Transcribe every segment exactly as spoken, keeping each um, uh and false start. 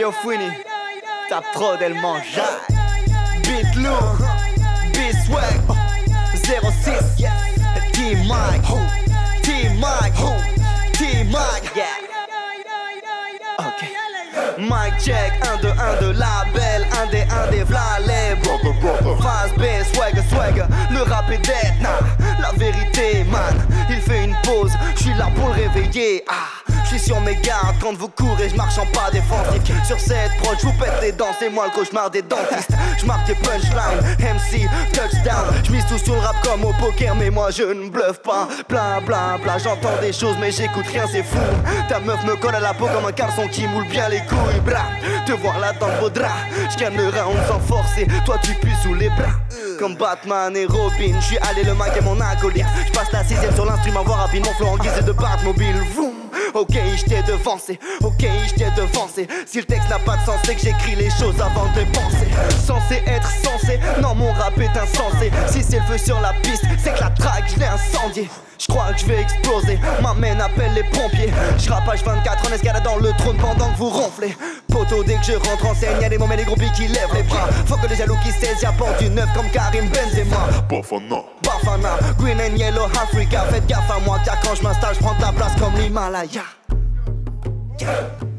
Yo Fouini, tape trop d'Elman Jai. Beat lourd, Beat swag, zéro six, T-Mike, T-Mike, T-Mike, yeah. Ok. Mic check, un deux un deux label, un des un des v'là les brother brother. Phase B, swag swag, le rap est dead, nah. La vérité man, il fait une pause, j'suis là pour le réveiller, ah. J'suis sur mes gardes quand vous courez, j'marche en pas défensif. Sur cette prod, j'vous pète les dents, c'est moi le cauchemar des dentistes. J'marque des punchlines, M C, touchdown. J'mise tout sur le rap comme au poker, mais moi je ne bluffe pas. Bla bla bla, j'entends des choses mais j'écoute rien, c'est fou. Ta meuf me colle à la peau comme un caleçon qui moule bien les couilles. Bra, te voir là dans vos draps, j'gagne le round sans forcer. Toi tu pues sous les bras. Comme Batman et Robin, j'suis allé le mic et mon acolyte. J'passe la sixième sur l'instrument, voir rapidement flow en guise de Batmobile. Vroom. Ok, j't'ai devancé, ok, j't'ai devancé. Si le texte n'a pas de sens, c'est que j'écris les choses avant de les penser. Censé être censé, non mon rap est insensé. Si c'est le feu sur la piste, c'est que la track j'l'ai incendié. J'crois que j'vais exploser, ma main appelle les pompiers. J'rapage vingt-quatre en escalade dans le trône pendant que vous ronflez. Poto dès que je rentre en scène, y'a des moments des groupies qui lèvent les bras. Faut que les jaloux qui saisissent, j'apporte du neuf comme Karim Benzema. Bafana, Bafana, Green and Yellow Africa. Faites gaffe à moi car quand j'm'installe, j'prends de la place comme l'Himalaya. Yeah,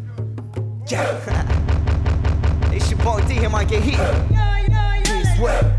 yeah. Et j'suis pointé, here, Mike et Heat. This way.